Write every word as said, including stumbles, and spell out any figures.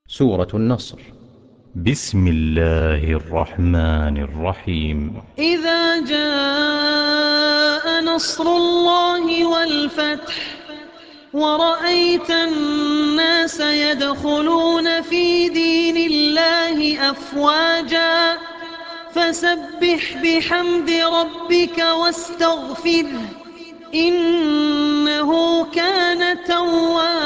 سورة النصر. بسم الله الرحمن الرحيم. إذا جاء نصر الله والفتح ورأيت الناس يدخلون في دين الله أفواجا فسبح بحمد ربك واستغفره إنه كان توابا.